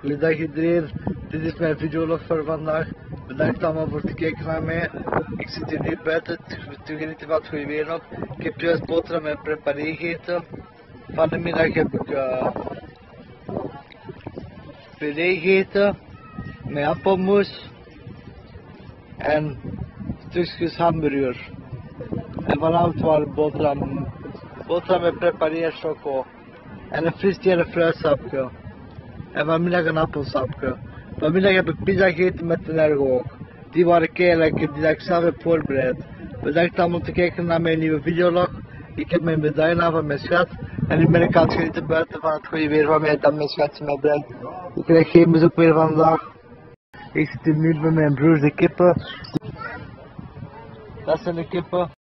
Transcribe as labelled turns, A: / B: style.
A: Goedendag iedereen, dit is mijn videolog voor vandaag. Bedankt allemaal voor het kijken naar mij. Ik zit hier nu buiten te genieten van het goede weer nog. Ik heb juist boterham met preparé gegeten. Van de middag heb ik puree gegeten met appelmoes en stukjes hamburger. En vanavond waren boterham met preparé en choco. En een fristie en een fruitsapje. En vanmiddag een appelsapje. Vanmiddag heb ik pizza gegeten met een ergo ook. Die waren lekker, die ik zelf heb voorbereid. Bedankt allemaal te kijken naar mijn nieuwe videolog. Ik heb mijn medaille aan van mijn schat. En nu ben ik aan het genieten buiten van het goede weer waarmee dat mijn schat mij brengt. Ik krijg geen bezoek meer vandaag. Ik zit hier nu met mijn broers de kippen. Dat zijn de kippen.